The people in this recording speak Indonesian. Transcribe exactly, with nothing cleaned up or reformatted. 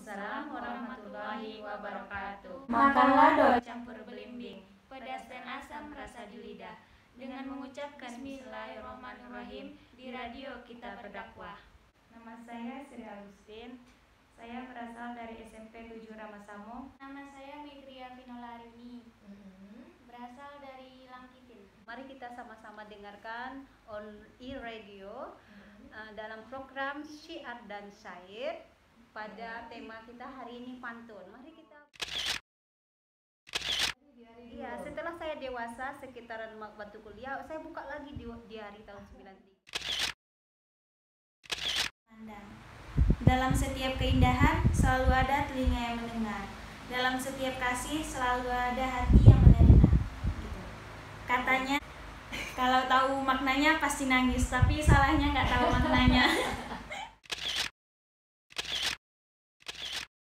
Waalaikumsalam warahmatullahi wabarakatuh. Makanlah dodol campur belimbing, pedas dan asam rasa di lidah. Dengan mengucapkan Bismillahirrahmanirrahim di radio kita berdakwah. Nama saya Sri Agustin. Saya berasal dari S M P tujuh Ramasamo. Nama saya Megria Vinolarini. Berasal dari Langkitin. Mari kita sama-sama dengarkan on e-radio uh, dalam program Syiar dan Syair pada tema kita hari ini pantun. Mari kita. Iya, setelah saya dewasa sekitaran waktu kuliah, saya buka lagi di diari tahun sembilan puluh tiga. Dalam setiap keindahan selalu ada telinga yang mendengar. Dalam setiap kasih selalu ada hati yang menerima. Gitu. Katanya kalau tahu maknanya pasti nangis, tapi salahnya nggak tahu maknanya.